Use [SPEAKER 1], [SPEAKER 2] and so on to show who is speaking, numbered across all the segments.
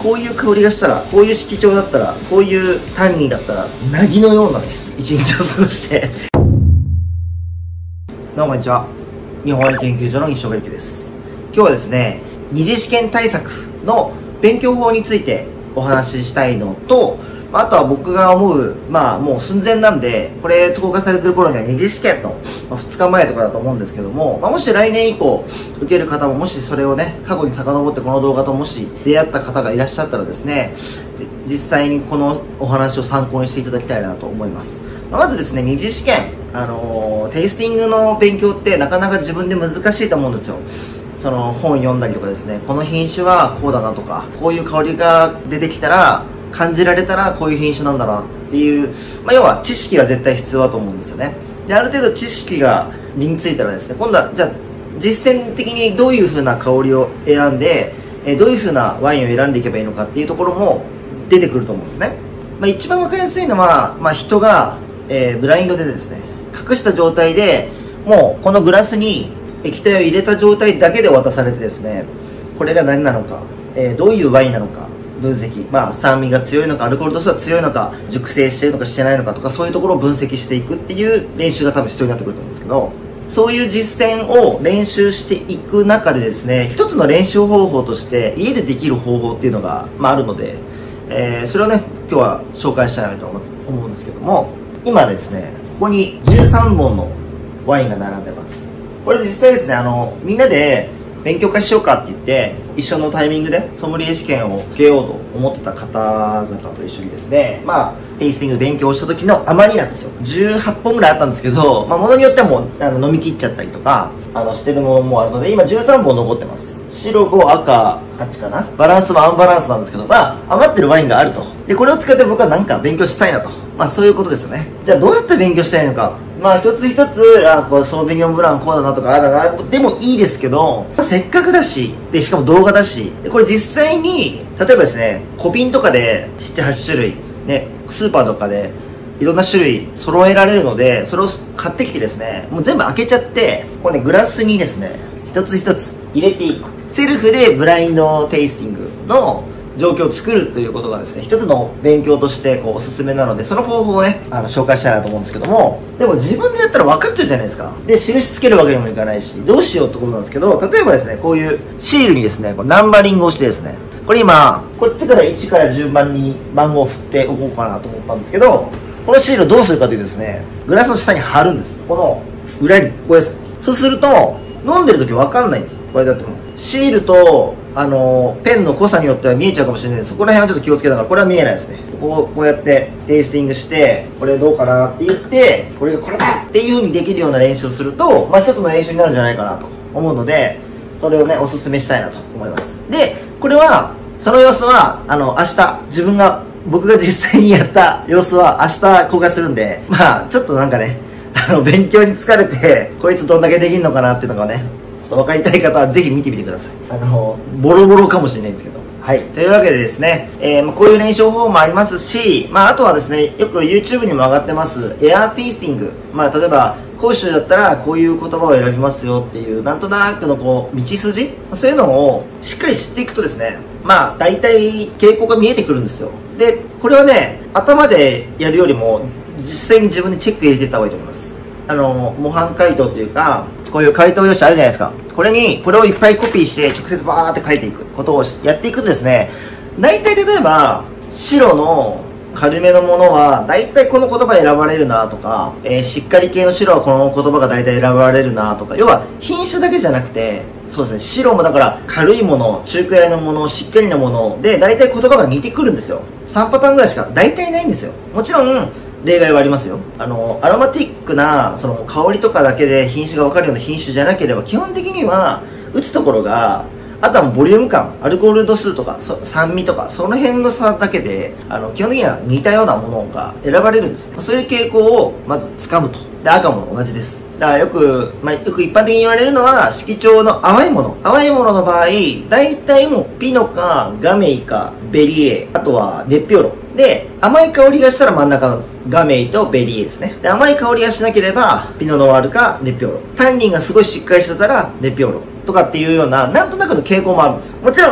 [SPEAKER 1] こういう香りがしたら、こういう色調だったら、こういうタンニンだったら、なぎのようなね、一日を過ごしてどうもこんにちは。日本ワイン研究所の西岡由紀です。今日はですね、二次試験対策の勉強法についてお話ししたいのと、あとは僕が思う、もう寸前なんで、これ投下されてる頃には二次試験の2日前とかだと思うんですけども、もし来年以降受ける方も、もしそれをね、過去に遡ってこの動画ともし出会った方がいらっしゃったらですね、実際にこのお話を参考にしていただきたいなと思います。まずですね、二次試験、テイスティングの勉強ってなかなか自分で難しいと思うんですよ。その本読んだりとかですね、この品種はこうだなとか、こういう香りが出てきたら、感じられたらこういう品種なんだなっていう、要は知識が絶対必要だと思うんですよね。で、ある程度知識が身についたらですね、今度はじゃあ実践的にどういう風な香りを選んで、どういう風なワインを選んでいけばいいのかっていうところも出てくると思うんですね。一番わかりやすいのは、人が、ブラインドでですね、隠した状態でもうこのグラスに液体を入れた状態だけで渡されてですね、これが何なのか、どういうワインなのか分析、酸味が強いのか、アルコール度数が強いのか、熟成しているのかしてないのかとか、そういうところを分析していくっていう練習が多分必要になってくると思うんですけど、そういう実践を練習していく中でですね、一つの練習方法として家でできる方法っていうのが、あるので、それをね、今日は紹介したいなと思うんですけども、今ですね、ここに13本のワインが並んでます。これ実際ですね、みんなで勉強会しようかって言って一緒のタイミングでソムリエ試験を受けようと思ってた方々と一緒にですね、テイスティング勉強した時の余りなんですよ。18本ぐらいあったんですけど、ものによってはもう飲み切っちゃったりとかしてるものもあるので、今13本残ってます。白5赤8かな、バランスもアンバランスなんですけど、余ってるワインがあると。でこれを使って僕は何か勉強したいなと、そういうことですよね。じゃあどうやって勉強したいのか、一つ一つこうソービニョンブランこうだなとかあだなでもいいですけど、せっかくだし、でしかも動画だし、でこれ実際に例えばですね、小瓶とかで 7,8 種類ね、スーパーとかでいろんな種類揃えられるので、それを買ってきてですね、もう全部開けちゃって、これね、グラスにですね、一つ一つ入れていく。セルフでブラインドテイスティングの状況を作るということがですね、一つの勉強としておすすめなので、その方法をね、紹介したいなと思うんですけども、でも自分でやったら分かっちゃうじゃないですか。で、印つけるわけにもいかないし、どうしようってことなんですけど、例えばですね、こういうシールにですね、ナンバリングをしてですね、これ今、こっちから1から順番に番号を振っておこうかなと思ったんですけど、このシールをどうするかというとですね、グラスの下に貼るんです。この裏に、これです。そうすると、飲んでる時分かんないんです。これだってもシールとペンの濃さによっては見えちゃうかもしれないです。そこら辺はちょっと気をつけながら、これは見えないですね。こうやってテイスティングして、これどうかなって言って、これがこれだっていう風にできるような練習をすると、一つの練習になるんじゃないかなと思うので、それをね、おすすめしたいなと思います。で、これは、その様子は、明日、僕が実際にやった様子は明日公開するんで、ちょっとなんかね、勉強に疲れて、こいつどんだけできんのかなっていうのがね、ちょっと分かりたい方はぜひ見てみてください。ボロボロかもしれないんですけど。はい。というわけでですね、こういう練習方法もありますし、あとはですね、よく YouTube にも上がってます、エアーテイスティング。例えば、講習だったらこういう言葉を選びますよっていう、なんとなくの道筋そういうのをしっかり知っていくとですね、大体傾向が見えてくるんですよ。で、これはね、頭でやるよりも、実際に自分でチェック入れていった方がいいと思います。模範解答というか、こういう回答用紙あるじゃないですか。これをいっぱいコピーして直接バーって書いていくことをやっていくとですね、大体例えば、白の軽めのものは、大体この言葉選ばれるなとか、しっかり系の白はこの言葉が大体選ばれるなとか、要は品種だけじゃなくて、そうですね、白もだから軽いもの、中くらいのもの、しっかりなもので、大体言葉が似てくるんですよ。3パターンぐらいしか大体ないんですよ。もちろん、例外はありますよ。アロマティックな、その香りとかだけで品種が分かるような品種じゃなければ、基本的には、打つところが、あとはボリューム感、アルコール度数とか、酸味とか、その辺の差だけで、基本的には似たようなものが選ばれるんですね。そういう傾向をまず掴むと。で、赤も同じです。だからよく一般的に言われるのは、色調の淡いもの。淡いものの場合、大体もうピノか、ガメイか、ベリエ、あとはネッピオロ。で、甘い香りがしたら真ん中のガメイとベリエですね。で、甘い香りがしなければ、ピノノワールかネッピオロ。タンニンがすごいしっかりしてたら、ネッピオロ。とかっていうような、なんとなくの傾向もあるんですよ。もちろん、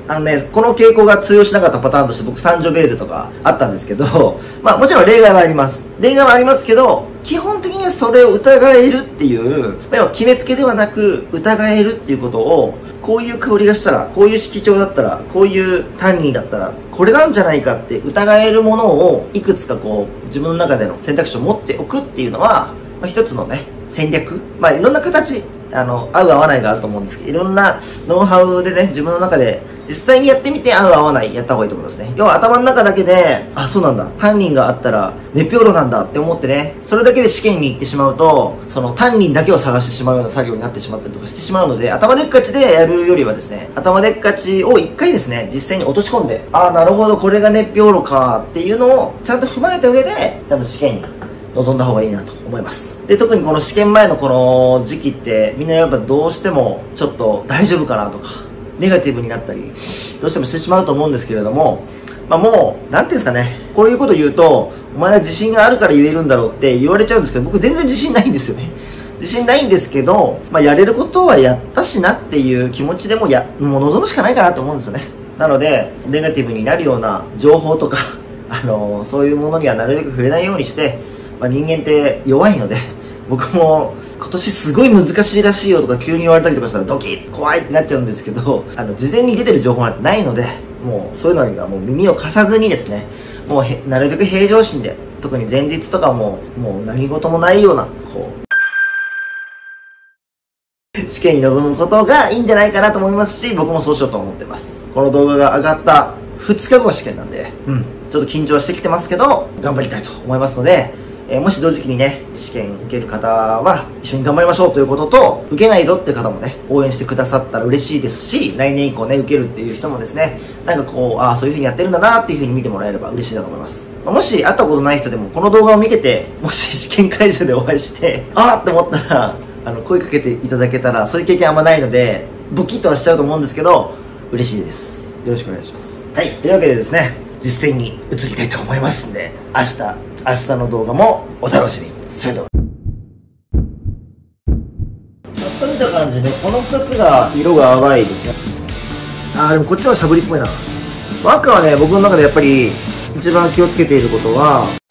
[SPEAKER 1] この傾向が通用しなかったパターンとして僕サンジョベーゼとかあったんですけど、まあもちろん例外はあります。例外はありますけど、基本的にはそれを疑えるっていう、要は決めつけではなく疑えるっていうことを、こういう香りがしたら、こういう色調だったら、こういうタンニンだったら、これなんじゃないかって疑えるものをいくつかこう、自分の中での選択肢を持っておくっていうのは、まあ、一つのね、戦略。まあいろんな形、合う合わないがあると思うんですけど、いろんなノウハウでね、自分の中で実際にやってみて合う合わないやった方がいいと思いますね。要は頭の中だけで、あ、そうなんだ、タンニンがあったらネピオロなんだって思ってね、それだけで試験に行ってしまうと、そのタンニンだけを探してしまうような作業になってしまったりとかしてしまうので、頭でっかちでやるよりはですね、頭でっかちを一回ですね、実際に落とし込んで、ああ、なるほど、これがネピオロかっていうのをちゃんと踏まえた上で、ちゃんと試験に臨んだ方がいいなと思います。で、特にこの試験前のこの時期ってみんなやっぱどうしてもちょっと大丈夫かなとかネガティブになったりどうしてもしてしまうと思うんですけれども、まあもう、なんていうんですかね、こういうこと言うとお前は自信があるから言えるんだろうって言われちゃうんですけど、僕全然自信ないんですよね。自信ないんですけど、まあやれることはやったしなっていう気持ちでももう望むしかないかなと思うんですよね。なので、ネガティブになるような情報とかそういうものにはなるべく触れないようにして、まあ、人間って弱いので、僕も今年すごい難しいらしいよとか急に言われたりとかしたらドキッ怖いってなっちゃうんですけど、事前に出てる情報なんてないので、もうそういうのにはもう耳を貸さずにですね、もうなるべく平常心で、特に前日とかもう何事もないようなこう試験に臨むことがいいんじゃないかなと思いますし、僕もそうしようと思ってます。この動画が上がった2日後が試験なんで、ちょっと緊張してきてますけど頑張りたいと思いますので、もし同時期にね、試験受ける方は一緒に頑張りましょうということと、受けないぞって方もね、応援してくださったら嬉しいですし、来年以降ね、受けるっていう人もですね、なんかこう、ああ、そういう風にやってるんだなっていう風に見てもらえれば嬉しいなと思います。もし会ったことない人でも、この動画を見てて、もし試験会場でお会いして、ああって思ったら、声かけていただけたら、そういう経験あんまないので、ボキッとはしちゃうと思うんですけど、嬉しいです。よろしくお願いします。はい、というわけでですね、実践に移りたいと思いますんで、明日の動画もお楽しみに。それでは。ざっと見た感じね、この2つが色が淡いですね。でもこっちはしゃぶりっぽいな。赤はね、僕の中でやっぱり一番気をつけていることは、